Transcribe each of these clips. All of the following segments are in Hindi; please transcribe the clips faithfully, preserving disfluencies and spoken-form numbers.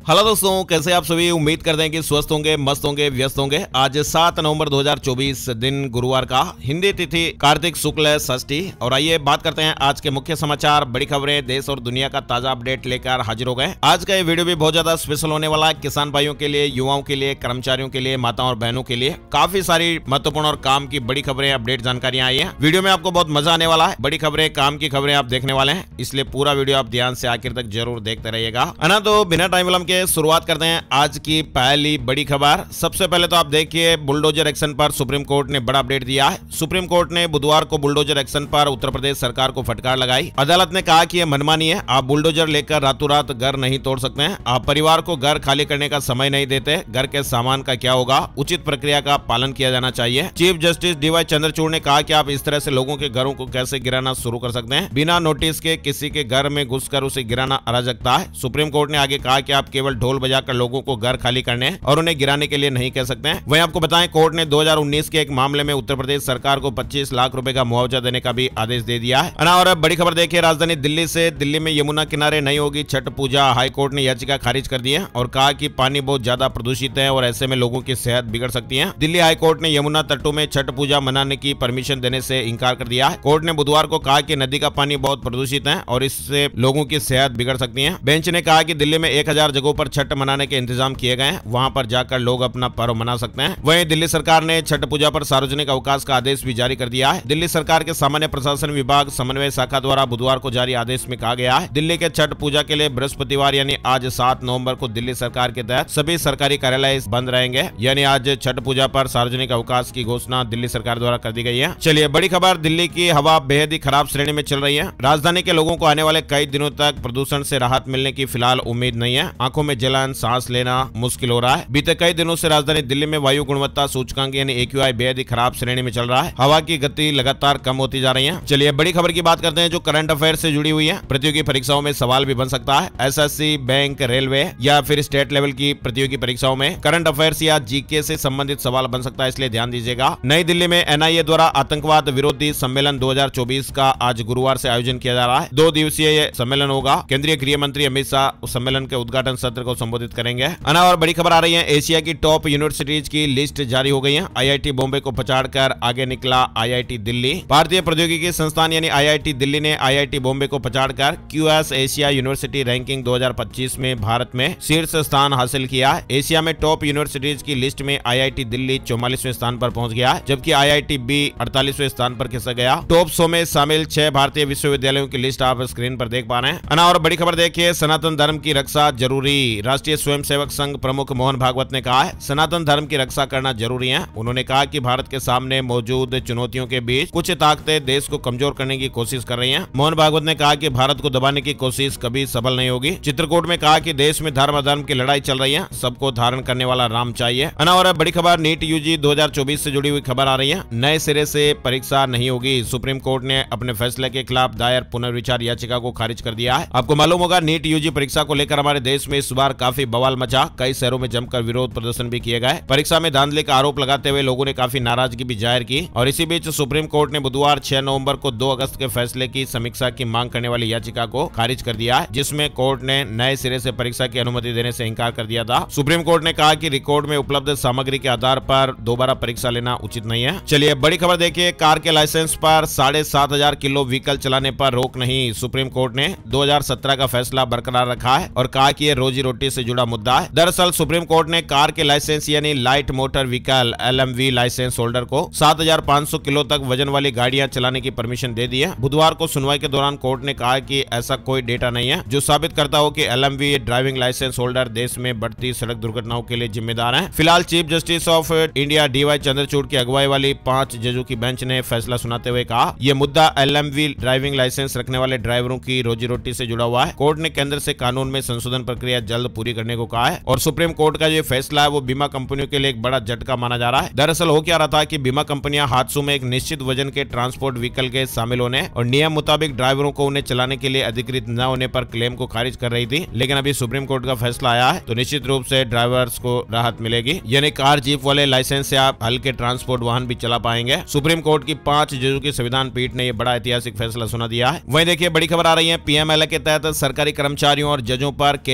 हेलो दोस्तों, कैसे आप सभी। उम्मीद करते हैं कि स्वस्थ होंगे, मस्त होंगे, व्यस्त होंगे। आज सात नवंबर दो हज़ार चौबीस दिन गुरुवार का, हिंदी तिथि कार्तिक शुक्ल षष्ठी। और आइए बात करते हैं आज के मुख्य समाचार, बड़ी खबरें, देश और दुनिया का ताजा अपडेट लेकर हाजिर हो गए। आज का ये वीडियो भी बहुत ज्यादा स्पेशल होने वाला है। किसान भाइयों के लिए, युवाओं के लिए, कर्मचारियों के लिए, माताओं और बहनों के लिए काफी सारी महत्वपूर्ण और काम की बड़ी खबरें, अपडेट जानकारियां आई है। वीडियो में आपको बहुत मजा आने वाला है। बड़ी खबरें, काम की खबरें आप देखने वाले हैं, इसलिए पूरा वीडियो आप ध्यान से आखिर तक जरूर देखते रहिएगा, है ना। तो बिना टाइम विलंब के शुरुआत करते हैं आज की पहली बड़ी खबर। सबसे पहले तो आप देखिए, बुलडोजर एक्शन पर सुप्रीम कोर्ट ने बड़ा अपडेट दिया है। सुप्रीम कोर्ट ने बुधवार को बुलडोजर एक्शन पर उत्तर प्रदेश सरकार को फटकार लगाई। अदालत ने कहा कि यह मनमानी है। आप बुलडोजर लेकर रातों रात घर नहीं तोड़ सकते हैं। आप परिवार को घर खाली करने का समय नहीं देते। घर के सामान का क्या होगा, उचित प्रक्रिया का पालन किया जाना चाहिए। चीफ जस्टिस डीवाई चंद्रचूड़ ने कहा कि आप इस तरह से लोगों के घरों को कैसे गिराना शुरू कर सकते हैं। बिना नोटिस के किसी के घर में घुसकर उसे गिराना अराजकता है। सुप्रीम कोर्ट ने आगे कहा कि आप केवल ढोल बजाकर लोगों को घर खाली करने और उन्हें गिराने के लिए नहीं कह सकते हैं। वहीं आपको बताएं, कोर्ट ने दो हज़ार उन्नीस के एक मामले में उत्तर प्रदेश सरकार को पच्चीस लाख रुपए का मुआवजा देने का भी आदेश दे दिया है। और अब बड़ी खबर देखिए, राजधानी दिल्ली से, दिल्ली में यमुना किनारे नहीं होगी छठ पूजा। हाईकोर्ट ने याचिका खारिज कर दी है और कहा कि पानी बहुत ज्यादा प्रदूषित है और ऐसे में लोगों की सेहत बिगड़ सकती है। दिल्ली हाईकोर्ट ने यमुना तटों में छठ पूजा मनाने की परमिशन देने से इंकार कर दिया है। कोर्ट ने बुधवार को कहा कि नदी का पानी बहुत प्रदूषित है और इससे लोगों की सेहत बिगड़ सकती है। बेंच ने कहा कि दिल्ली में एक हजार जगहों पर छठ मनाने के इंतजाम किए गए हैं, वहां पर जाकर लोग अपना पर्व मना सकते हैं। वहीं दिल्ली सरकार ने छठ पूजा पर सार्वजनिक अवकाश का आदेश भी जारी कर दिया है। दिल्ली सरकार के सामान्य प्रशासन विभाग समन्वय शाखा द्वारा बुधवार को जारी आदेश में कहा गया है, दिल्ली के छठ पूजा के लिए बृहस्पतिवार यानी आज सात नवंबर को दिल्ली सरकार के तहत सभी सरकारी कार्यालय बंद रहेंगे। यानी आज छठ पूजा पर सार्वजनिक अवकाश की घोषणा दिल्ली सरकार द्वारा कर दी गई है। चलिए बड़ी खबर, दिल्ली की हवा बेहद ही खराब श्रेणी में चल रही है। राजधानी के लोगों को आने वाले कई दिनों तक प्रदूषण से राहत मिलने की फिलहाल उम्मीद नहीं है। आंखों में जलन, सांस लेना मुश्किल हो रहा है। बीते कई दिनों से राजधानी दिल्ली में वायु गुणवत्ता सूचकांक यानी ए क्यू आई बेहद ही खराब श्रेणी में चल रहा है। हवा की गति लगातार कम होती जा रही है। चलिए बड़ी खबर की बात करते हैं जो करंट अफेयर से जुड़ी हुई है। प्रतियोगी परीक्षाओं में सवाल भी बन सकता है। S S C, bank, railway या फिर स्टेट लेवल की प्रतियोगी परीक्षाओं में करंट अफेयर्स या जी के से संबंधित सवाल बन सकता है, इसलिए ध्यान दीजिएगा। नई दिल्ली में एन आई ए द्वारा आतंकवाद विरोधी सम्मेलन दो हज़ार चौबीस का आज गुरुवार से आयोजन किया जा रहा है। दो दिवसीय सम्मेलन होगा। केंद्रीय गृह मंत्री अमित शाह उस सम्मेलन के उद्घाटन सत्र को संबोधित करेंगे। अना और बड़ी खबर आ रही है, एशिया की टॉप यूनिवर्सिटीज की लिस्ट जारी हो गई है। आई आई टी बॉम्बे को पछाड़कर आगे निकला आई आई टी दिल्ली। भारतीय प्रौद्योगिकी संस्थान यानी आई आई टी दिल्ली ने आई आई टी बॉम्बे को पछाड़कर Q S Asia university ranking दो हज़ार पच्चीस में भारत में शीर्ष स्थान हासिल किया है। एशिया में टॉप यूनिवर्सिटीज की लिस्ट में आई आई टी दिल्ली चौवालीसवें स्थान पर पहुंच गया है, जबकि आई आई टी बी अड़तालीसवें स्थान पर खिसक गया। टॉप सौ में शामिल छह भारतीय विश्वविद्यालयों की लिस्ट आप स्क्रीन पर देख पा रहे हैं। अना और बड़ी खबर देखिए, सनातन धर्म की रक्षा जरूरी। राष्ट्रीय स्वयंसेवक संघ प्रमुख मोहन भागवत ने कहा है, सनातन धर्म की रक्षा करना जरूरी है। उन्होंने कहा कि भारत के सामने मौजूद चुनौतियों के बीच कुछ ताकतें देश को कमजोर करने की कोशिश कर रही हैं। मोहन भागवत ने कहा कि भारत को दबाने की कोशिश कभी सफल नहीं होगी। चित्रकूट में कहा कि देश में धर्म अधर्म की लड़ाई चल रही है, सबको धारण करने वाला राम चाहिए। और बड़ी खबर, नीट यू जी दो हज़ार चौबीस से जुड़ी हुई खबर आ रही है। नए सिरे से परीक्षा नहीं होगी। सुप्रीम कोर्ट ने अपने फैसले के खिलाफ दायर पुनर्विचार याचिका को खारिज कर दिया है। आपको मालूम होगा, नीट यू जी परीक्षा को लेकर हमारे देश में इस बार काफी बवाल मचा। कई शहरों में जमकर विरोध प्रदर्शन भी किए गए। परीक्षा में धांधली का आरोप लगाते हुए लोगों ने काफी नाराजगी भी जाहिर की। और इसी बीच सुप्रीम कोर्ट ने बुधवार छह नवंबर को दो अगस्त के फैसले की समीक्षा की मांग करने वाली याचिका को खारिज कर दिया है, जिसमें कोर्ट ने नए सिरे से परीक्षा की अनुमति देने से इंकार कर दिया था। सुप्रीम कोर्ट ने कहा कि रिकॉर्ड में उपलब्ध सामग्री के आधार पर दोबारा परीक्षा लेना उचित नहीं है। चलिए बड़ी खबर देखिए, कार के लाइसेंस पर साढ़े सात हजार किलो व्हीकल चलाने पर रोक नहीं। सुप्रीम कोर्ट ने दो हज़ार सत्रह का फैसला बरकरार रखा है और कहा कि यह रोजी रोटी से जुड़ा मुद्दा है। दरअसल सुप्रीम कोर्ट ने कार के लाइसेंस यानी light motor vehicle L M V licence holder को सात हजार पाँच सौ किलो तक वजन वाली गाड़ियां चलाने की परमिशन दे दी है। बुधवार को सुनवाई के दौरान कोर्ट ने कहा कि ऐसा कोई डेटा नहीं है जो साबित करता हो कि L M V driving licence holder देश में बढ़ती सड़क दुर्घटनाओं के लिए जिम्मेदार हैं। फिलहाल Chief Justice of India D Y Chandrachud की अगुवाई वाली पांच जजों की बेंच ने फैसला सुनाते हुए कहा, यह मुद्दा L M V driving licence रखने वाले ड्राइवरों की रोजी रोटी से जुड़ा हुआ है। कोर्ट ने केंद्र से कानून में संशोधन प्रक्रिया जल्द पूरी करने को कहा है और सुप्रीम कोर्ट का जो फैसला है वो बीमा कंपनियों के लिए एक बड़ा झटका माना जा रहा है। दरअसल हो क्या रहा था कि बीमा कंपनियां हादसों में एक निश्चित वजन के ट्रांसपोर्ट व्हीकल के शामिल होने और नियम मुताबिक ड्राइवरों को उन्हें चलाने के लिए अधिकृत न होने पर क्लेम को खारिज कर रही थी। लेकिन अभी सुप्रीम कोर्ट का फैसला आया है तो निश्चित रूप से ड्राइवर्स को राहत मिलेगी, यानी कार जीप वाले लाइसेंस से आप हल्के ट्रांसपोर्ट वाहन भी चला पाएंगे। सुप्रीम कोर्ट की पांच जजों की संविधान पीठ ने यह बड़ा ऐतिहासिक फैसला सुना दिया है। वहीं देखिए बड़ी खबर आ रही है, पी एम एल ए के तहत सरकारी कर्मचारियों और जजों पर केस चलाने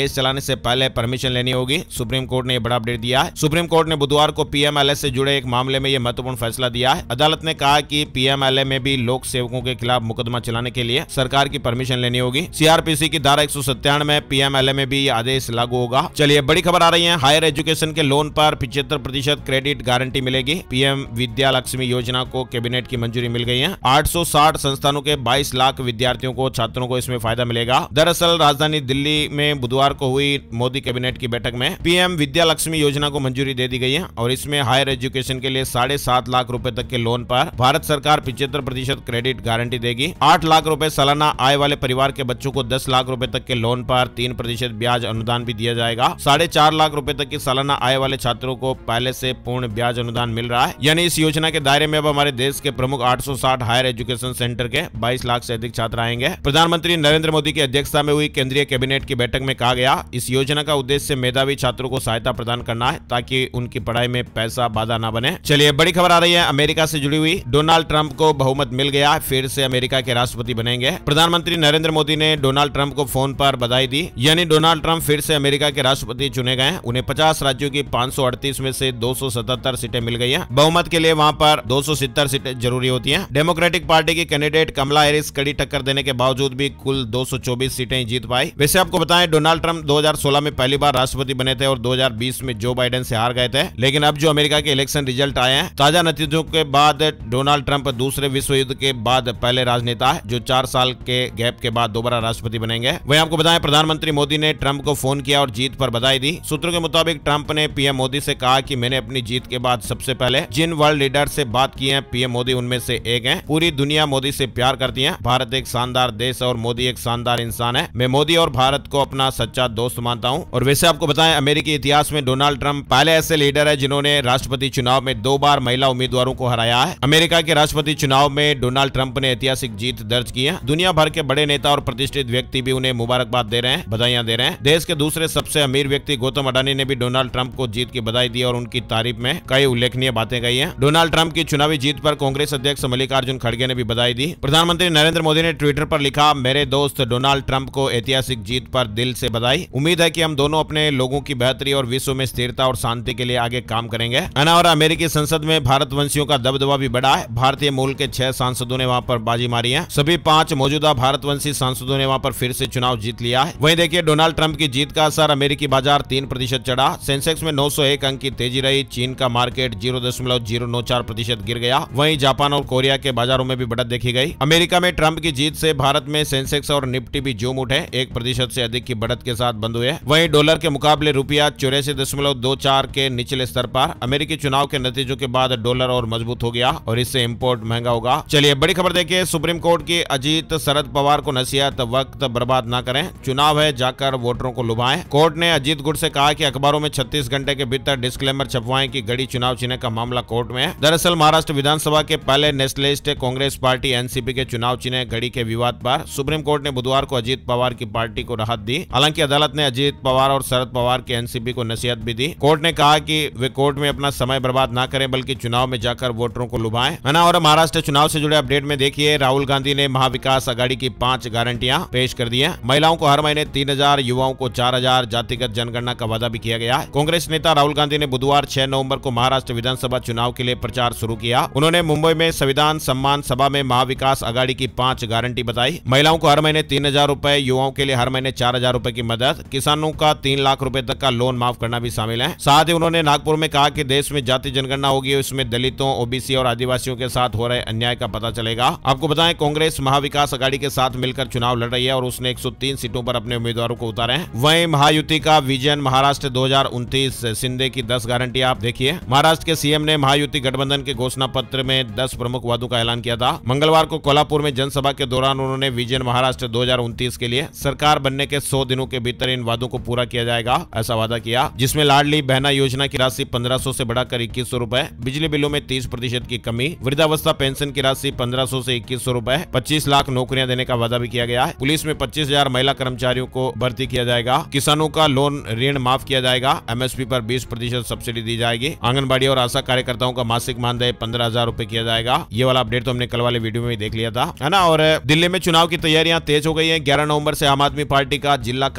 से पहले परमिशन लेनी होगी। सुप्रीम कोर्ट ने यह बड़ा अपडेट दिया है। सुप्रीम कोर्ट ने बुधवार को पीएमएलए से जुड़े एक मामले में यह महत्वपूर्ण फैसला दिया है। अदालत ने कहा कि पीएमएलए में भी लोक सेवकों के खिलाफ मुकदमा चलाने के लिए सरकार की परमिशन लेनी होगी। सीआरपीसी की धारा एक सौ सत्तानवे पीएमएलए में भी आदेश लागू होगा। चलिए बड़ी खबर आ रही है। हायर एजुकेशन के लोन पर पिछहत्तर प्रतिशत क्रेडिट गारंटी मिलेगी। पीएम विद्या लक्ष्मी योजना को कैबिनेट की मंजूरी मिल गई है। आठ सौ साठ संस्थानों के बाईस लाख विद्यार्थियों को छात्रों को इसमें फायदा मिलेगा। दरअसल राजधानी दिल्ली में बुधवार को हुई मोदी कैबिनेट की बैठक में पीएम विद्या लक्ष्मी योजना को मंजूरी दे दी गई है और इसमें हायर एजुकेशन के लिए साढ़े सात लाख रुपए तक के लोन पर भारत सरकार पिछहत्तर प्रतिशत क्रेडिट गारंटी देगी। आठ लाख रुपए सालाना आय वाले परिवार के बच्चों को दस लाख रुपए तक के लोन पर तीन प्रतिशत ब्याज अनुदान भी दिया जाएगा। साढ़े चार लाख रुपए तक की सालाना आय वाले छात्रों को पहले से पूर्ण ब्याज अनुदान मिल रहा है। यानी इस योजना के दायरे में अब हमारे देश के प्रमुख आठ सौ साठ हायर एजुकेशन सेंटर के बाईस लाख से अधिक छात्र आएंगे। प्रधानमंत्री नरेंद्र मोदी की अध्यक्षता में हुई केंद्रीय कैबिनेट की बैठक में कहा गया, इस योजना का उद्देश्य मेधावी छात्रों को सहायता प्रदान करना है ताकि उनकी पढ़ाई में पैसा बाधा न बने। चलिए बड़ी खबर आ रही है अमेरिका से जुड़ी हुई। डोनाल्ड ट्रंप को बहुमत मिल गया, फिर से अमेरिका के राष्ट्रपति बनेंगे। प्रधानमंत्री नरेंद्र मोदी ने डोनाल्ड ट्रंप को फोन पर बधाई दी। यानी डोनाल्ड ट्रंप फिर से अमेरिका के राष्ट्रपति चुने गए। उन्हें पचास राज्यों की पाँच सौ अड़तीस में से दो सौ सतहत्तर सीटें मिल गई हैं। बहुमत के लिए वहां पर दो सौ सत्तर सीटें जरूरी होती हैं। डेमोक्रेटिक पार्टी की कैंडिडेट कमला हैरिस कड़ी टक्कर देने के बावजूद भी कुल दो सौ चौबीस सीटें जीत पाई। वैसे आपको बताएं, डोनाल्ड ट्रंप दो हज़ार सोलह में पहली बार राष्ट्रपति बने थे और दो हज़ार बीस में जो बाइडेन से हार गए थे। लेकिन अब जो अमेरिका के इलेक्शन रिजल्ट आए हैं, ताजा नतीजों के बाद डोनाल्ड ट्रंप दूसरे विश्व युद्ध के बाद पहले राजनेता है जो चार साल के गैप के बाद दोबारा राष्ट्रपति बनेंगे। वहीं आपको बताएं, प्रधानमंत्री मोदी ने ट्रंप को फोन किया और जीत पर बधाई दी। सूत्रों के मुताबिक ट्रंप ने पीएम मोदी से कहा कि मैंने अपनी जीत के बाद सबसे पहले जिन वर्ल्ड लीडर से बात की है, पीएम मोदी उनमें से एक हैं। पूरी दुनिया मोदी से प्यार करती है। भारत एक शानदार देश और मोदी एक शानदार इंसान है। मैं मोदी और भारत को अपना सच्चा दोस्त मानता हूं। और वैसे आपको बताएं, अमेरिकी इतिहास में डोनाल्ड ट्रंप पहले ऐसे लीडर है जिन्होंने राष्ट्रपति चुनाव में दो बार महिला उम्मीदवारों को हराया है। अमेरिका के राष्ट्रपति चुनाव में डोनाल्ड ट्रंप ने ऐतिहासिक जीत दर्ज की है। दुनिया भर के बड़े नेता और प्रतिष्ठित व्यक्ति भी उन्हें मुबारकबाद दे रहे हैं, बधाइयां दे रहे हैं। देश के दूसरे सबसे अमीर व्यक्ति गौतम अडानी ने भी डोनाल्ड ट्रंप को जीत की बधाई दी और उनकी तारीफ में कई उल्लेखनीय बातें कही हैं। डोनाल्ड ट्रंप की चुनावी जीत पर कांग्रेस अध्यक्ष मल्लिकार्जुन खड़गे ने भी बधाई दी। प्रधानमंत्री नरेंद्र मोदी ने ट्विटर पर लिखा, मेरे दोस्त डोनाल्ड ट्रंप को ऐतिहासिक जीत पर दिल से बधाई। उम्मीद है कि हम दोनों अपने लोगों की बेहतरी और विश्व में स्थिरता और शांति के लिए आगे काम करेंगे। और अमेरिकी संसद में भारतवंशियों का दबदबा भी बढ़ा है। भारतीय मूल के छह सांसदों ने वहां पर बाजी मारी है। सभी पांच मौजूदा भारतवंशी सांसदों ने वहां पर फिर से चुनाव जीत लिया है। वहीं देखिए, डोनाल्ड ट्रंप की जीत का असर अमेरिकी बाजार तीन प्रतिशत चढ़ा। सेंसेक्स में नौ सौ एक अंक की तेजी रही। चीन का मार्केट जीरो दशमलव जीरो नौ चार प्रतिशत गिर गया। वहीं जापान और कोरिया के बाजारों में भी बढ़त देखी गई। अमेरिका में ट्रंप की जीत से भारत में सेंसेक्स और निफ्टी भी जूम उठे, एक प्रतिशत से अधिक की बढ़त के साथ बंद हुए। वहीं डॉलर के मुकाबले रुपया चौरासी दशमलव दो चार के निचले स्तर पर। अमेरिकी चुनाव के नतीजों के बाद डॉलर और मजबूत हो गया और इससे इंपोर्ट महंगा होगा। चलिए बड़ी खबर देखिए, सुप्रीम कोर्ट की अजीत शरद पवार को नसीहत, वक्त बर्बाद ना करें, चुनाव है जाकर वोटरों को लुभाएं। कोर्ट ने अजीत गुट से कहा कि अखबारों में छत्तीस घंटे के भीतर डिस्क्लेमर छपवाएं कि गढ़ी चुनाव चिन्ह का मामला कोर्ट में है। दरअसल महाराष्ट्र विधानसभा के पहले नेशनलिस्ट कांग्रेस पार्टी एनसीपी के चुनाव चिन्ह गढ़ी के विवाद पर सुप्रीम कोर्ट ने बुधवार को अजीत पवार की पार्टी को राहत दी। हालांकि अदालत ने अजीत पवार और शरद पवार के एनसीपी को नसीहत भी दी। कोर्ट ने कहा कि वे कोर्ट में अपना समय बर्बाद ना करें बल्कि चुनाव में जाकर वोटरों को लुभाएं। है ना। और महाराष्ट्र चुनाव से जुड़े अपडेट में देखिए, राहुल गांधी ने महाविकास आघाड़ी की पांच गारंटियां पेश कर दी हैं। महिलाओं को हर महीने तीन हजार, युवाओं को चार हजार, जातिगत जनगणना का वादा भी किया गया है। कांग्रेस नेता राहुल गांधी ने बुधवार छह नवंबर को महाराष्ट्र विधानसभा चुनाव के लिए प्रचार शुरू किया। उन्होंने मुंबई में संविधान सम्मान सभा में महाविकास आघाड़ी की पांच गारंटी बताई। महिलाओं को हर महीने तीन हजार रुपए, युवाओं के लिए हर महीने चार हजार रुपए की मदद, किसानों का तीन लाख रुपए तक का लोन माफ करना भी शामिल है। साथ ही उन्होंने नागपुर में कहा कि देश में जाति जनगणना होगी, उसमें दलितों, ओबीसी और आदिवासियों के साथ हो रहे अन्याय का पता चलेगा। आपको बताएं, कांग्रेस महाविकास आघाड़ी के साथ मिलकर चुनाव लड़ रही है और उसने एक सौ तीन सीटों पर अपने उम्मीदवारों को उतारे हैं। वहीं महायुति का विजन महाराष्ट्र दो हजार उनतीस, शिंदे की दस गारंटी आप देखिए। महाराष्ट्र के सीएम ने महायुति गठबंधन के घोषणा पत्र में दस प्रमुख वादों का ऐलान किया था। मंगलवार को कोल्हापुर में जनसभा के दौरान उन्होंने विजन महाराष्ट्र दो हजार उनतीस के लिए सरकार बनने के सौ दिनों के भीतर इन वादों को पूरा किया जाएगा, ऐसा वादा किया, जिसमें लाडली बहना योजना की राशि पंद्रह सौ से बढ़ाकर इक्कीस सौ रुपए, बिजली बिलों में तीस प्रतिशत की कमी, वृद्धावस्था पेंशन की राशि पंद्रह सौ से इक्कीस सौ रुपए, पच्चीस लाख नौकरियां देने का वादा भी किया गया है। पुलिस में पच्चीस हजार महिला कर्मचारियों को भर्ती किया जाएगा। किसानों का लोन ऋण माफ किया जाएगा। एमएसपी पर बीस प्रतिशत सब्सिडी दी जाएगी। आंगनबाड़ी और आशा कार्यकर्ताओं का मासिक मानदेय पंद्रह हजार रुपए किया जाएगा। ये वाला अपडेट तो हमने कल वाले वीडियो में भी देख लिया था, है ना। और दिल्ली में चुनाव की तैयारियां तेज हो गई है। ग्यारह नवंबर से आम आदमी पार्टी का जिला कार्यकर्ता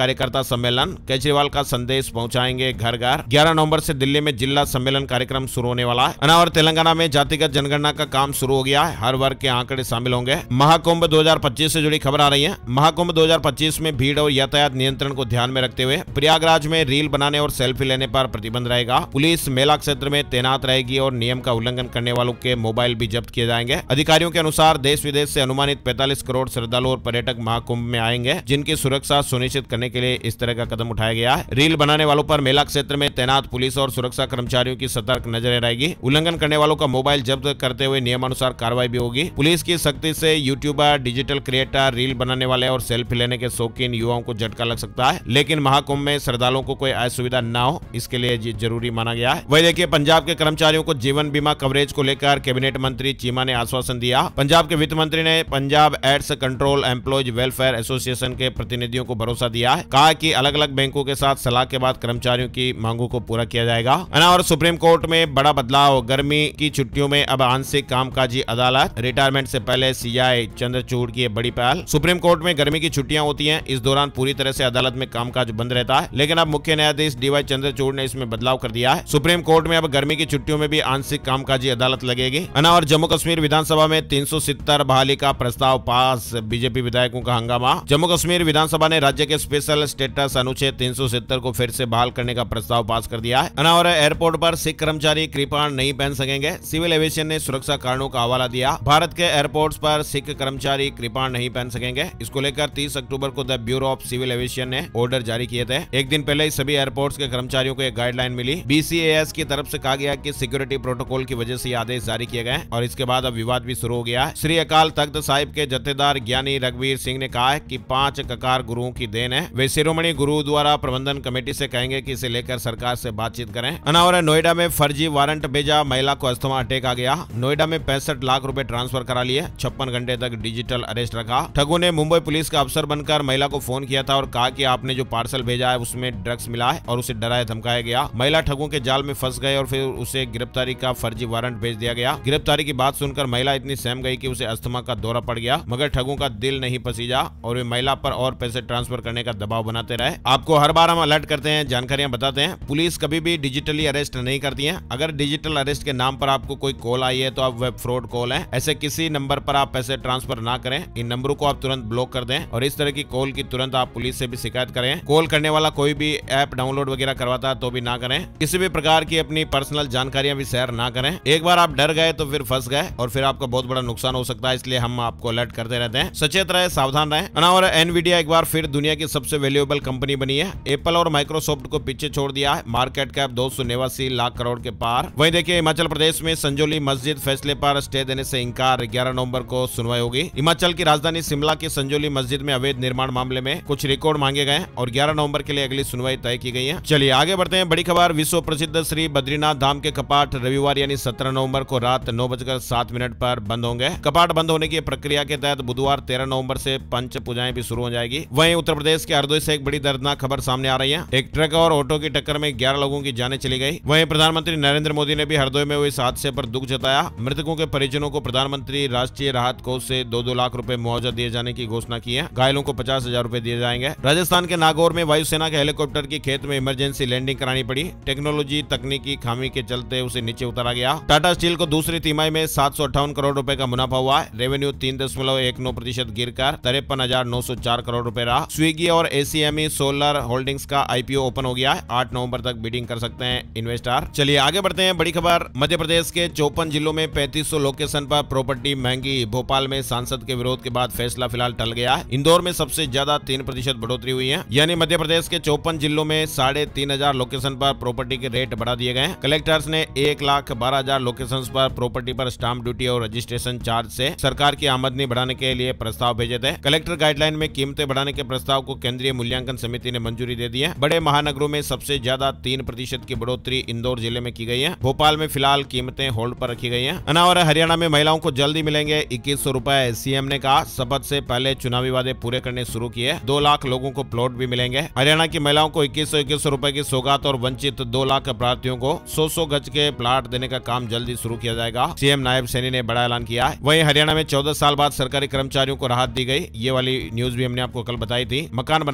सम्मेलन, केजरीवाल का संदेश पहुंचाएंगे घर घर। ग्यारह नवंबर से दिल्ली में जिला सम्मेलन कार्यक्रम शुरू होने वाला है। और तेलंगाना में जातिगत जनगणना का काम शुरू हो गया है, हर वर्ग के आंकड़े शामिल होंगे। महाकुंभ दो हज़ार पच्चीस से जुड़ी खबर आ रही है। महाकुंभ दो हज़ार पच्चीस में भीड़ और यातायात नियंत्रण को ध्यान में रखते हुए प्रयागराज में रील बनाने और सेल्फी लेने पर प्रतिबंध रहेगा। पुलिस मेला क्षेत्र में तैनात रहेगी और नियम का उल्लंघन करने वालों के मोबाइल भी जब्त किए जाएंगे। अधिकारियों के अनुसार देश विदेश से अनुमानित पैंतालीस करोड़ श्रद्धालु और पर्यटक महाकुंभ में आएंगे, जिनकी सुरक्षा सुनिश्चित करने के लिए इस तरह का कदम उठाया गया है। रील बनाने वालों पर मेला क्षेत्र में तैनात पुलिस और सुरक्षा कर्मचारियों की सतर्क नजरें रहेगी। उल्लंघन करने वालों का मोबाइल जब्त करते हुए नियमानुसार कार्रवाई भी होगी। पुलिस की सख्ती से यूट्यूबर, डिजिटल क्रिएटर, रील बनाने वाले और सेल्फी लेने के शौकीन युवाओं को झटका लग सकता है, लेकिन महाकुंभ में श्रद्धालुओं को कोई असुविधा न हो, इसके लिए जरूरी माना गया है। वही देखिए, पंजाब के कर्मचारियों को जीवन बीमा कवरेज को लेकर कैबिनेट मंत्री चीमा ने आश्वासन दिया। पंजाब के वित्त मंत्री ने Punjab AIDS control employees welfare association के प्रतिनिधियों को भरोसा दिया है, कहा कि अलग अलग बैंकों के साथ सलाह के बाद कर्मचारियों की मांगों को पूरा किया जाएगा। और सुप्रीम कोर्ट में बड़ा बदलाव, गर्मी की छुट्टियों में अब आंशिक कामकाजी अदालत। रिटायरमेंट से पहले सीआई चंद्रचूड़ की बड़ी पहल। सुप्रीम कोर्ट में गर्मी की छुट्टियां होती हैं, इस दौरान पूरी तरह से अदालत में कामकाज बंद रहता है, लेकिन अब मुख्य न्यायाधीश डीवाई चंद्रचूड़ ने इसमें बदलाव कर दिया है। सुप्रीम कोर्ट में अब गर्मी की छुट्टियों में भी आंशिक कामकाजी अदालत लगेगी। और जम्मू कश्मीर विधानसभा में तीन सौ सत्तर बहाली का प्रस्ताव पास, बीजेपी विधायकों का हंगामा। जम्मू कश्मीर विधानसभा ने राज्य के स्पेशल स्टेटस अनुच्छेद तीन सौ सत्तर को फिर से बहाल करने का प्रस्ताव पास कर दिया है। और एयरपोर्ट पर सिख कर्मचारी कृपाण नहीं पहन सकेंगे, सिविल एविएशन ने सुरक्षा कारणों का हवाला दिया। भारत के एयरपोर्ट्स पर सिख कर्मचारी कृपाण नहीं पहन सकेंगे, इसको लेकर तीस अक्टूबर को the Bureau of Civil Aviation ने ऑर्डर जारी किए थे। एक दिन पहले सभी एयरपोर्ट्स के कर्मचारियों को एक गाइडलाइन मिली। बीसीएएस की तरफ से कहा गया कि सिक्योरिटी प्रोटोकॉल की वजह से आदेश जारी किए गए और इसके बाद अब विवाद भी शुरू हो गया है। श्री अकाल तख्त साहिब के जत्थेदार ज्ञानी रघुवीर सिंह ने कहा है कि पांच ककार गुरुओं की देन है, वे शिरोमणि गुरुद्वारा प्रबंधन कमेटी से कहेंगे कि इसे लेकर सरकार से बातचीत करें। और नोएडा में फर्जी वारंट भेजा, महिला को अस्थमा अटैक आ गया। नोएडा में पैंसठ लाख रुपए ट्रांसफर करा लिए, छप्पन घंटे तक डिजिटल अरेस्ट रखा। ठगों ने मुंबई पुलिस का अफसर बनकर महिला को फोन किया था और कहा कि आपने जो पार्सल भेजा है उसमें ड्रग्स मिला है और उसे डराया धमकाया गया। महिला ठगों के जाल में फंस गए और फिर उसे गिरफ्तारी का फर्जी वारंट भेज दिया गया। गिरफ्तारी की बात सुनकर महिला इतनी सहम गई कि उसे अस्थमा का दौरा पड़ गया, मगर ठगों का दिल नहीं पसीजा और वे महिला पर और पैसे ट्रांसफर करने का दबाव बनाते रहे। आपको हर बार हम अलर्ट करते हैं, जानकारियां बताते हैं, पुलिस कभी भी डिजिटली अरेस्ट नहीं करती है। अगर डिजिटल अरेस्ट के नाम पर आपको कोई कॉल आई है तो आप वेब फ्रॉड कॉल है, ऐसे किसी नंबर पर आप पैसे ट्रांसफर ना करें। इन नंबरों को आप तुरंत ब्लॉक कर दें और इस तरह की कॉल की तुरंत आप पुलिस से भी शिकायत करें। कॉल करने वाला कोई भी ऐप डाउनलोड वगैरह करवाता है तो भी ना करें। किसी भी प्रकार की अपनी पर्सनल जानकारियां भी शेयर ना करें। एक बार आप डर गए तो फिर फंस गए और फिर आपका बहुत बड़ा नुकसान हो सकता है, इसलिए हम आपको अलर्ट करते रहते हैं। सचेत रहे, सावधान रहे। और एनवीडिया एक बार फिर दुनिया की सबसे वैल्यूएबल कंपनी बनी है। एप्पल और माइक्रोसॉफ्ट को पीछे छोड़ दिया है, मार्केट कैप दो सौ नवासी लाख करोड़ के पार। वहीं देखिए, हिमाचल प्रदेश में संजौली मस्जिद फैसले पर स्टे देने से इंकार, ग्यारह नवंबर को सुनवाई होगी। हिमाचल की राजधानी शिमला की संजौली मस्जिद में अवैध निर्माण मामले में कुछ रिकॉर्ड मांगे गए और ग्यारह नवंबर के लिए अगली सुनवाई तय की गई है। चलिए आगे बढ़ते हैं। बड़ी खबर, विश्व प्रसिद्ध श्री बद्रीनाथ धाम के कपाट रविवार यानी सत्रह नवंबर को रात नौ बजकर सात मिनट पर बंद होंगे। कपाट बंद होने की प्रक्रिया के तहत बुधवार तेरह नवंबर से पंच पूजाएं भी शुरू हो जाएगी। वहीं उत्तर प्रदेश के हरदोई से एक बड़ी दर्दनाक खबर सामने आ रही है। एक ट्रक और ऑटो की टक्कर में ग्यारह लोगों की जानें चली गई। वहीं प्रधानमंत्री नरेंद्र मोदी ने भी हरदोई में हुए इस हादसे पर दुख जताया। मृतकों के परिजनों को प्रधानमंत्री राष्ट्रीय राहत कोष से दो दो लाख रुपए मुआवजा दिए जाने की घोषणा की है। घायलों को पचास हजार रुपए दिए जाएंगे। राजस्थान के नागौर में वायुसेना के हेलीकॉप्टर की खेत में इमरजेंसी लैंडिंग करानी पड़ी। टेक्नोलॉजी तकनीकी खामी के चलते उसे नीचे उतारा गया। टाटा स्टील को दूसरी तिमाही में सात सौ अट्ठावन करोड़ रुपए का मुनाफा हुआ है। रेवेन्यू तीन दशमलव एक नौ प्रतिशत गिर कर तिरपन हजार नौ सौ चार करोड़ रुपए रहा। स्विगी और एसीएमई सोलर होल्डिंग्स का आईपीओ ओपन हो गया है। आठ नवंबर तक बिडिंग कर सकते हैं इन्वेस्टर। चलिए आगे बढ़ते हैं। बड़ी खबर, मध्य प्रदेश के चौपन जिलों में पैंतीस सौ लोकेशन पर प्रॉपर्टी महंगी। भोपाल में सांसद के विरोध के बाद फैसला फिलहाल टल गया है। इंदौर में सबसे ज्यादा तीन प्रतिशत बढ़ोतरी हुई है, यानी मध्य प्रदेश के चौपन जिलों में साढ़े तीन हजार लोकेशन पर प्रॉपर्टी के रेट बढ़ा दिए गए। कलेक्टर्स ने एक लाख बारह हजार लोकेशन पर प्रॉपर्टी पर स्टाम्प ड्यूटी और रजिस्ट्रेशन चार्ज से सरकार की आमदनी बढ़ाने के लिए प्रस्ताव भेजे थे। कलेक्टर गाइडलाइन में कीमतें बढ़ाने के प्रस्ताव को केंद्रीय मूल्यांकन समिति ने मंजूरी दे दी है। बड़े महानगरों में सबसे ज्यादा तीन प्रतिशत की बढ़ोतरी इंदौर जिले में की गई है। भोपाल में फिलहाल कीमतें होल्ड पर रखी गई हैं। और हरियाणा में महिलाओं को जल्दी मिलेंगे इक्कीस सौ रुपए। सीएम ने कहा, शपथ से पहले चुनावी वादे पूरे करने शुरू किए। दो लाख लोगों को प्लॉट भी मिलेंगे। हरियाणा की महिलाओं को इक्कीस सौ इक्कीस रुपए की सौगात और वंचित दो लाख प्रार्थियों को सौ सौ गज के प्लाट देने का काम जल्दी शुरू किया जाएगा। सीएम नायब सैनी ने बड़ा ऐलान किया है। वहीं हरियाणा में चौदह साल बाद सरकारी कर्मचारियों को राहत दी गई। ये वाली न्यूज भी हमने आपको कल बताई थी। मकान बनाने के लिए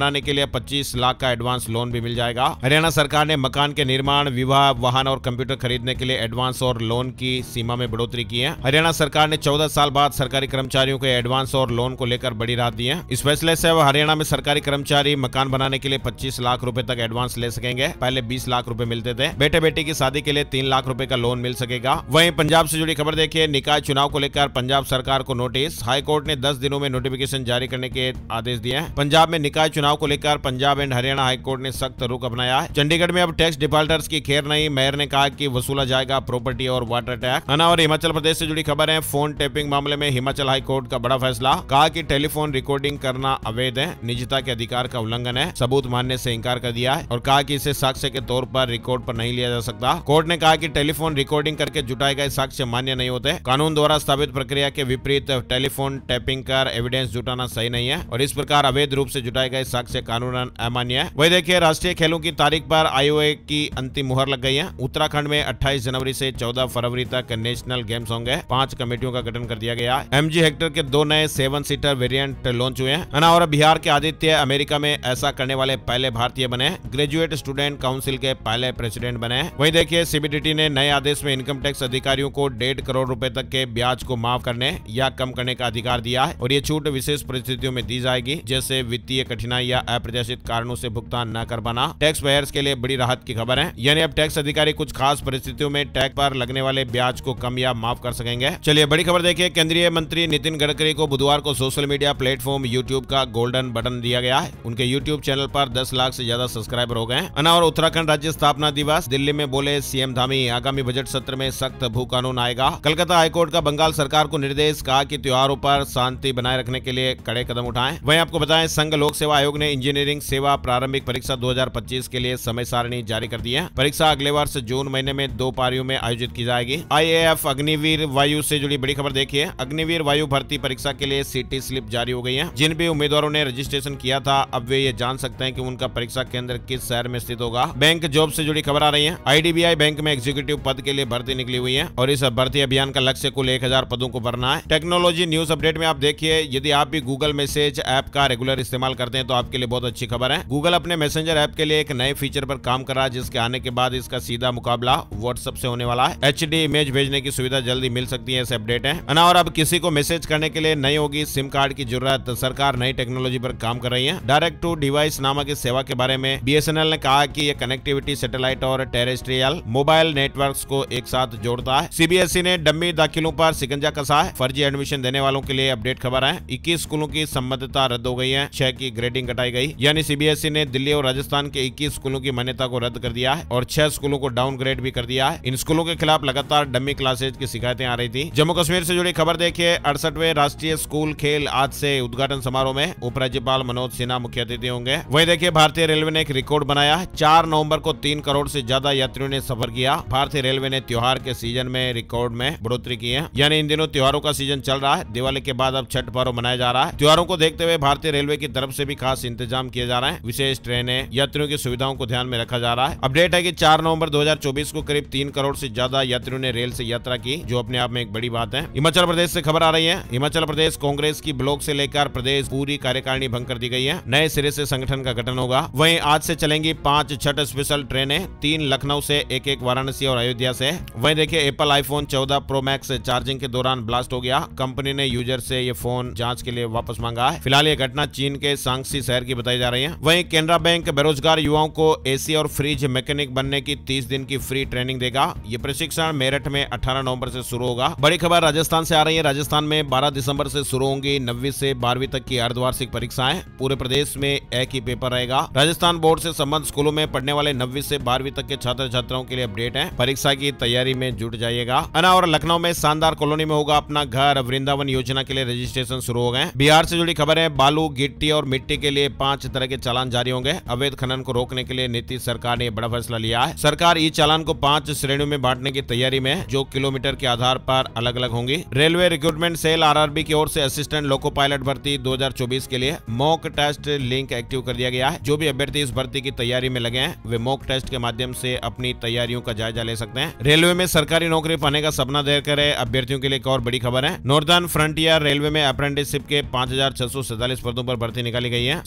लिए पच्चीस लाख का एडवांस लोन भी मिल जाएगा। हरियाणा सरकार ने मकान के निर्माण, विवाह, वाहन और कंप्यूटर खरीदने के लिए एडवांस और लोन की सीमा में बढ़ोतरी की है। हरियाणा सरकार ने चौदह साल बाद सरकारी कर्मचारियों को एडवांस और लोन को लेकर बड़ी राहत दी है। इस फैसले से अब हरियाणा में सरकारी कर्मचारी मकान बनाने के लिए पच्चीस लाख रुपए तक एडवांस ले सकेंगे। पहले बीस लाख रुपए मिलते थे। बेटे बेटी की शादी के लिए तीन लाख रुपए का लोन मिल सकेगा। वहीं पंजाब से जुड़ी खबर देखिए, निकाय चुनाव को लेकर पंजाब सरकार को नोटिस। हाईकोर्ट ने दस दिनों में नोटिफिकेशन जारी करने के आदेश दिए हैं। पंजाब में निकाय चुनाव को लेकर पंजाब एंड हरियाणा हाईकोर्ट ने सख्त रुख अपनाया है। चंडीगढ़ में अब टैक्स डिफॉल्टर्स की खेर नहीं। मेयर ने कहा कि वसूला जाएगा प्रॉपर्टी और वाटर टैक्स। है ना। और हिमाचल प्रदेश से जुड़ी खबर है, फोन टैपिंग मामले में हिमाचल हाईकोर्ट का बड़ा फैसला। कहा कि टेलीफोन रिकॉर्डिंग करना अवैध है, निजता के अधिकार का उल्लंघन है। सबूत मानने से इंकार कर दिया है और कहा कि इसे साक्ष्य के तौर पर रिकॉर्ड पर नहीं लिया जा सकता। कोर्ट ने कहा कि टेलीफोन रिकॉर्डिंग करके जुटाए गए साक्ष्य मान्य नहीं होते। कानून द्वारा स्थापित प्रक्रिया के विपरीत टेलीफोन टैपिंग कर एविडेंस जुटाना सही नहीं है और इस प्रकार अवैध रूप से जुटाए गए साक्ष्य कानूनन अमान्य है। वही देखिए, राष्ट्रीय खेलों की तारीख पर आईओए की अंतिम मुहर लग गई है। उत्तराखंड में अट्ठाईस जनवरी से चौदह फरवरी तक नेशनल गेम्स होंगे। पांच कमेटियों का गठन कर दिया गया है। एमजी हेक्टर के दो नए सेवन सीटर वेरिएंट लॉन्च हुए हैं। और बिहार के आदित्य अमेरिका में ऐसा करने वाले पहले भारतीय बने। ग्रेजुएट स्टूडेंट काउंसिल के पहले प्रेसिडेंट बने। वहीं देखिए, सीबीडीटी ने नए आदेश में इनकम टैक्स अधिकारियों को डेढ़ करोड़ रुपए तक के ब्याज को माफ करने या कम करने का अधिकार दिया है और ये छूट विशेष परिस्थितियों में दी जाएगी, जैसे वित्तीय कठिनाई या अप्रत्याशित कारणों से भुगतान न कर पाना। टैक्स पेयर्स के लिए बड़ी राहत की खबर है। यानी अब टैक्स अधिकारी कुछ खास परिस्थितियों में टैक्स पर लगने वाले ब्याज को कम या माफ कर सकेंगे। चलिए बड़ी खबर देखिए, केंद्रीय मंत्री नितिन गडकरी को बुधवार को सोशल मीडिया प्लेटफॉर्म यूट्यूब का गोल्डन बटन दिया गया है। उनके यूट्यूब चैनल पर दस लाख से ज्यादा सब्सक्राइबर हो गए हैं। और उत्तराखंड राज्य स्थापना दिवस दिल्ली में बोले सीएम धामी, आगामी बजट सत्र में सख्त भू कानून आएगा। कलकत्ता हाईकोर्ट का बंगाल सरकार को निर्देश, कहा कि त्योहारों पर शांति बनाए रखने के लिए कड़े कदम उठाएं। वहीं आपको बताएं, संघ लोक सेवा आयोग ने इंजीनियरिंग सेवा प्रारंभिक परीक्षा दो हजार पच्चीस के लिए समय सारणी जारी कर दी है। परीक्षा अगले वर्ष जून महीने में दो पारियों में आयोजित की जाएगी। आईएएफ अग्निवीर वायु से जुड़ी बड़ी खबर देखिए, अग्निवीर वायु भर्ती परीक्षा के लिए सीटी स्लिप जारी हो गई है। जिन भी उम्मीदवारों ने रजिस्ट्रेशन किया था, अब वे ये जान सकते हैं कि उनका परीक्षा केंद्र किस शहर में स्थित होगा। बैंक जॉब से जुड़ी खबर आ रही है। आईडीबीआई बैंक में एग्जीक्यूटिव पद के लिए भर्ती निकली हुई है और इस भर्ती अभियान का लक्ष्य कुल एक हजार पदों को भरना है। टेक्नोलॉजी न्यूज अपडेट में आप देखिए, यदि आप भी गूगल मैसेज ऐप का रेगुलर इस्तेमाल करते हैं तो आपके लिए बहुत अच्छी खबर है। गूगल अपने मैसेंजर ऐप के लिए एक नए फीचर पर काम कर रहा है, जिसके आने के बाद इसका सीधा मुकाबला व्हाट्सएप से होने वाला है। एचडी इमेज भेजने की सुविधा जल्दी मिल सकती है, ऐसे अपडेट है। और अब किसी को मैसेज करने के लिए नहीं होगी सिम कार्ड की जरूरत। सरकार नई टेक्नोलॉजी पर काम कर रही है। डायरेक्ट टू डिवाइस नामक इस सेवा के बारे में बीएसएनएल ने कहा कि यह कनेक्टिविटी सैटेलाइट और टेरेस्ट्रियल मोबाइल नेटवर्क्स को एक साथ जोड़ता है। सीबीएसई ने डम्मी दाखिलों पर शिकंजा कसा है। फर्जी एडमिशन देने वालों के लिए अपडेट खबर है। इक्कीस स्कूलों की सम्मतता रद्द हो गई है, छह की ग्रेडिंग घटाई गई। यानी सीबीएसई ने दिल्ली और राजस्थान के इक्कीस स्कूलों की मान्यता को रद्द कर दिया है और छह स्कूलों को डाउनग्रेड भी कर दिया है। इन स्कूलों के खिलाफ लगातार डम्मी क्लासेज की शिकायतें आ रही थी। जम्मू कश्मीर से जुड़ी खबर देखिए, अड़सठवें राष्ट्रीय स्कूल खेल आज से उद्घाटन समारोह में उपराज्यपाल मनोज सिन्हा मुख्य अतिथि होंगे। वहीं देखिए, भारतीय रेलवे ने एक रिकॉर्ड बनाया। चार नवंबर को तीन करोड़ से ज्यादा यात्रियों ने सफर किया। भारतीय रेलवे ने त्योहार के सीजन में रिकॉर्ड में बढ़ोतरी की है। यानी इन दिनों त्योहारों का सीजन चल रहा है। दिवाली के बाद अब छठ पर्व मनाया जा रहा है। त्योहारों को देखते हुए भारतीय रेलवे की तरफ से भी खास इंतजाम किए जा रहे हैं। विशेष ट्रेनें, यात्रियों की सुविधाओं को ध्यान में रखा जा रहा है। अपडेट है कि चार नवंबर दो हजार चौबीस को करीब तीन करोड़ से ज्यादा यात्रियों ने रेल से यात्रा की, जो अपने आप में एक बड़ी बात है। हिमाचल प्रदेश से खबर आ रही है। हिमाचल प्रदेश कांग्रेस की ब्लॉक से लेकर प्रदेश पूरी कार्यकारिणी भंग कर दी गई है। नए सिरे से संगठन का गठन होगा। वहीं आज से चलेंगी पांच छठ स्पेशल ट्रेनें, तीन लखनऊ से, एक एक वाराणसी और अयोध्या से। वहीं देखिए, एप्पल आईफोन चौदह प्रो मैक्स चार्जिंग के दौरान ब्लास्ट हो गया। कंपनी ने यूजर से ये फोन जांच के लिए वापस मांगा है। फिलहाल ये घटना चीन के सांगसी शहर की बताई जा रही है। वहीं केनरा बैंक बेरोजगार युवाओं को एसी और फ्रिज मैकेनिक बनने की तीस दिन की फ्री ट्रेनिंग देगा। ये प्रशिक्षण मेरठ में अठारह नवंबर से शुरू होगा। बड़ी खबर राजस्थान से आ रही है। राजस्थान में बारह दिसंबर से शुरू होंगी नवीं से बारहवीं तक की अर्धवार्षिक परीक्षाएं। पूरे प्रदेश में एक ही पेपर रहेगा। राजस्थान बोर्ड से संबंध स्कूलों में पढ़ने वाले नवीं से बारहवीं तक के छात्र छात्राओं के लिए अपडेट है। परीक्षा की तैयारी में जुट जाइएगा। और लखनऊ में शानदार कॉलोनी में होगा अपना घर। वृंदावन योजना के लिए रजिस्ट्रेशन शुरू हो गए। बिहार से जुड़ी खबर है। बालू, गिट्टी और मिट्टी के लिए पांच तरह के चालान जारी होंगे। अवैध खनन को रोकने के लिए नीतीश सरकार ने बड़ा फैसला लिया है। सरकार ई चालान को पांच श्रेणियों में बांटने की तैयारी में, जो किलोमीटर के आधार पर अलग अलग होंगी। रेलवे रिक्रूटमेंट सेल आरआरबी की ओर से असिस्टेंट लोको पायलट भर्ती दो हजार चौबीस के लिए मॉक टेस्ट लिंक एक्टिव कर दिया गया है। जो भी अभ्यर्थी इस भर्ती की तैयारी में लगे हैं, वे मॉक टेस्ट के माध्यम से अपनी तैयारियों का जायजा ले सकते हैं। रेलवे में सरकारी नौकरी पाने का सपना देखकर अभ्यर्थियों के लिए एक और बड़ी खबर है। नॉर्दर्न फ्रंटियर रेलवे में अप्रेंटिसशिप के पांच हजार छह सौ सैंतालीस पदों पर भर्ती निकाली गई है। श्री कृष्ण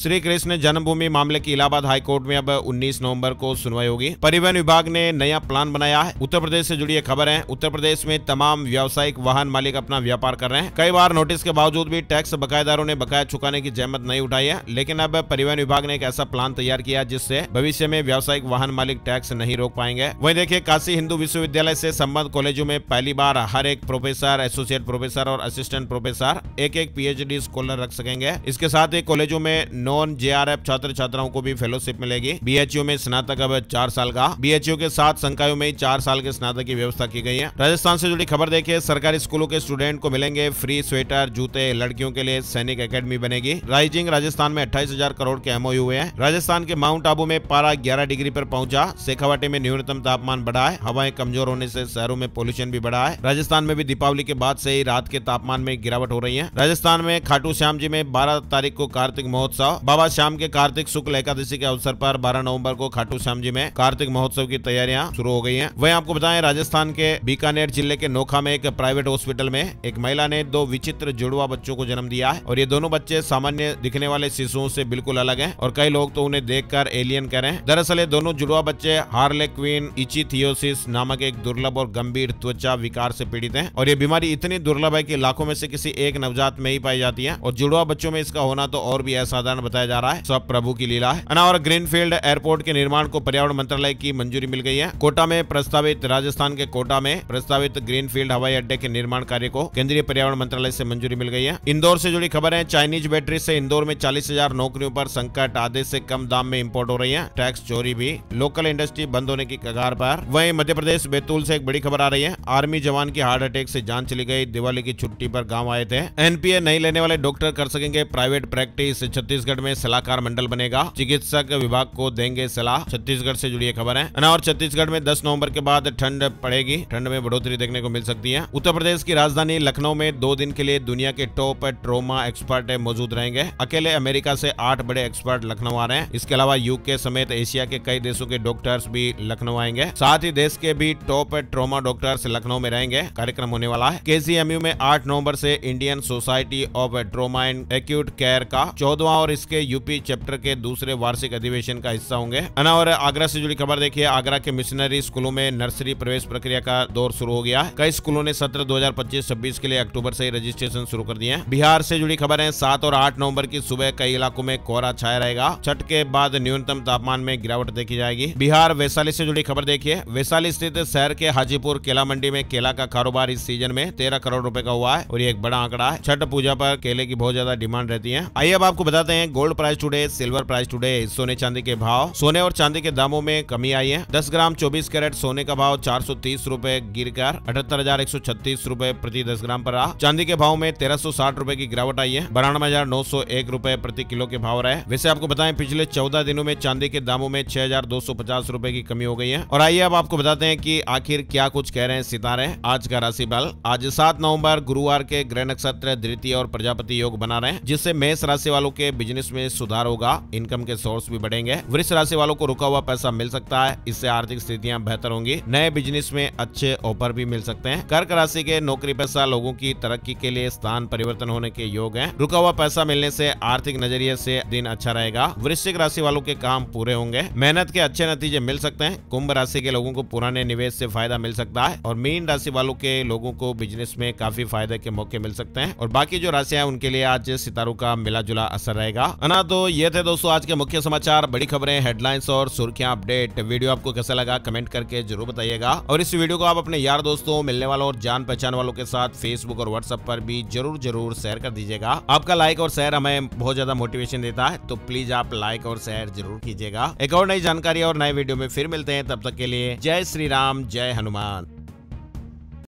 कृष्ण जन्मभूमि मामले की इलाहाबाद हाईकोर्ट में अब उन्नीस नवंबर को सुनवाई होगी। परिवहन विभाग ने नया प्लान बनाया है। उत्तर प्रदेश से जुड़ी खबर है। उत्तर प्रदेश में तमाम व्यावसायिक वाहन मालिक अपना व्यापार कर रहे हैं। कई बार नोटिस के बावजूद भी टैक्स बकायेदारों ने बकाया चुकाने की जहमत नहीं उठाई है, लेकिन अब परिवहन विभाग ने एक ऐसा प्लान तैयार किया जिससे भविष्य में व्यावसायिक वाहन मालिक टैक्स नहीं रोक पाएंगे। वहीं देखिए, काशी हिंदू विश्वविद्यालय से संबद्ध कॉलेजों में पहली बार हर एक प्रोफेसर, एसोसिएट प्रोफेसर और असिस्टेंट प्रोफेसर एक एक पीएचडी स्कॉलर रख सकेंगे। इसके साथ ही कॉलेजों में नॉन जेआरएफ छात्र छात्राओं को भी फेलोशिप मिलेगी। बीएचयू में स्नातक अब चार साल का, बीएचयू के साथ संकायों में चार साल के स्नातक की व्यवस्था की गई है। राजस्थान से जुड़ी खबर देखिए, सरकारी स्कूलों के स्टूडेंट को मिलेंगे फ्री स्वेटर, जूते। लड़कियों के लिए सैनिक एकेडमी बनेगी। राइजिंग राजस्थान में अट्ठाईस हजार करोड़ के एमओयू हुए हैं। राजस्थान के माउंट आबू में पारा ग्यारह डिग्री पर पहुंचा। शेखावाटी में न्यूनतम तापमान बढ़ा है। हवाएं कमजोर होने से शहरों में पोल्यूशन भी बढ़ा है। राजस्थान में भी दीपावली के बाद से ही रात के तापमान में गिरावट हो रही है। राजस्थान में खाटू श्याम जी में बारह तारीख को कार्तिक महोत्सव। बाबा श्याम के कार्तिक शुक्ल एकादशी के अवसर पर बारह नवंबर को खाटू श्याम जी में कार्तिक महोत्सव की तैयारियां शुरू हो गई हैं। वहीं आपको बताएं, राजस्थान के बीकानेर जिले के नोखा में एक प्राइवेट हॉस्पिटल में एक महिला ने दो विचित्र जुड़वा बच्चों को जन्म दिया है और ये दोनों बच्चे सामान्य दिखने वाले शिशुओं से बिल्कुल अलग हैं और कई लोग तो उन्हें देखकर एलियन कह रहे हैं। दरअसल ये दोनों जुड़वा बच्चे हार्लेक्विन इचिथियोसिस नामक एक दुर्लभ और गंभीर त्वचा विकार से पीड़ित हैं और ये बीमारी इतनी दुर्लभ है कि लाखों में से किसी एक नवजात में ही पाई जाती है और जुड़वा बच्चों में इसका होना तो और भी असाधारण बताया जा रहा है। सब प्रभु की लीला है। और ग्रीनफील्ड एयरपोर्ट के निर्माण को पर्यावरण मंत्रालय की मंजूरी मिल गई है। कोटा में प्रस्तावित राजस्थान के कोटा में प्रस्तावित ग्रीनफील्ड हवाई अड्डे के निर्माण कार्य को केंद्रीय पर्यावरण मंत्रालय से मंजूरी मिल गई है। इंदौर से जुड़ी खबर है, चाइनीज बैटरी से इंदौर में चालीस हजार नौकरियों पर संकट, आधे से कम दाम में इंपोर्ट हो रही है। टैक्स चोरी भी, लोकल इंडस्ट्री बंद होने की कगार पर। वहीं मध्य प्रदेश बैतूल से एक बड़ी खबर आ रही है। आर्मी जवान की हार्ट अटैक से जान चली गई। दिवाली की छुट्टी पर गांव आए थे। एनपीए नहीं लेने वाले डॉक्टर कर सकेंगे प्राइवेट प्रैक्टिस। छत्तीसगढ़ में सलाहकार मंडल बनेगा। चिकित्सक विभाग को देंगे सलाह। छत्तीसगढ़ से जुड़ी खबर है। और छत्तीसगढ़ में दस नवंबर के बाद ठंड पड़ेगी। ठंड में बढ़ोतरी देखने को मिल सकती है। उत्तर प्रदेश की राजधानी लखनऊ में दो दिन के लिए दुनिया के टॉप ट्रोमा एक्सपर्ट मौजूद रहेंगे। अकेले अमेरिका से आठ बड़े एक्सपर्ट लखनऊ आ रहे हैं। इसके अलावा यूके समेत एशिया के कई देशों के डॉक्टर्स भी लखनऊ आएंगे। साथ ही देश के भी टॉप ट्रोमा डॉक्टर्स लखनऊ में रहेंगे। कार्यक्रम होने वाला है। केसीएमयू में आठ नवंबर से Indian Society of Trauma and Acute Care का चौदहवां और इसके यूपी चैप्टर के दूसरे वार्षिक अधिवेशन का हिस्सा होंगे। और आगरा से जुड़ी खबर देखिए, आगरा के मिशनरी स्कूलों में नर्सरी प्रवेश प्रक्रिया का दौर शुरू हो गया है। कई स्कूलों ने सत्र दो हजार पच्चीस छब्बीस के लिए अक्टूबर से ही रजिस्ट्रेशन शुरू कर दिए हैं। बिहार से जुड़ी खबर है, सात और आठ नवंबर की सुबह कई इलाकों में कोहरा छाया रहेगा। छठ के बाद न्यूनतम तापमान में गिरावट देखी जाएगी। बिहार वैशाली से जुड़ी खबर देखिए, वैशाली स्थित शहर के हाजीपुर केला मंडी में केला का कारोबार इस सीजन में तेरह करोड़ रुपए का हुआ है और ये एक बड़ा आंकड़ा है। छठ पूजा पर केले की बहुत ज्यादा डिमांड रहती है। आइए अब आपको बताते हैं gold price today, silver price today, सोने चांदी के भाव। सोने और चांदी के दामों में कमी आई है। दस ग्राम चौबीस कैरेट सोने का भाव चार सौ तीस रूपए गिर कर अठहत्तर हजार एक सौ छत्तीस रूपए प्रति दस ग्राम पर रहा। चांदी के भाव में तेरह सौ साठ रूपए की गिरावट आई है। बानवे हजार नौ सौ एक रूपए प्रति किलो के भाव रहे। वैसे आपको बताएं, पिछले चौदह दिनों में चांदी के दामों में छह हजार दो सौ पचास रूपए की कमी हो गई है। और आइए अब आपको बताते हैं कि आखिर क्या कुछ कह रहे हैं सितारे। आज का राशि बल, आज सात नवंबर गुरुवार के ग्रह नक्षत्र द्वितीय और प्रजापति योग बना रहे हैं, जिससे मेष राशि वालों के बिजनेस में सुधार होगा। इनकम के सोर्स भी बढ़ेंगे। वृष राशि वालों को रुका हुआ पैसा मिल सकता है, इससे आर्थिक स्थितियां बेहतर होंगी। नए बिजनेस में अच्छे ऑफर भी मिल सकते हैं। कर्क राशि के नौकरी पेशा लोगों की तरक्की के लिए स्थान परिवर्तन होने के योग हैं। रुका हुआ पैसा मिलने से आर्थिक नजरिए से दिन अच्छा रहेगा। वृश्चिक राशि वालों के काम पूरे होंगे। मेहनत के अच्छे नतीजे मिल सकते हैं। कुंभ राशि के लोगों को पुराने निवेश से फायदा मिल सकता है और मीन राशि वालों के लोगों को बिजनेस में काफी फायदे के मौके मिल सकते हैं। और बाकी जो राशियां हैं उनके लिए आज सितारों का मिला जुला असर रहेगा। ना तो ये थे दोस्तों आज के मुख्य समाचार, बड़ी खबरें, हेडलाइंस और सुर्खियां अपडेट। वीडियो आपको कैसा लगा कमेंट करके जरूर बताइएगा और इस वीडियो को आप अपने यार दोस्तों, मिलने वालों और जान पहचान वालों के साथ फेसबुक और व्हाट्सएप पर भी जरूर जरूर शेयर कर दीजिएगा। आपका लाइक और शेयर हमें बहुत ज्यादा मोटिवेशन देता है, तो प्लीज आप लाइक और शेयर जरूर कीजिएगा। एक और नई जानकारी और नए वीडियो में फिर मिलते हैं, तब तक के लिए जय श्री राम, जय हनुमान।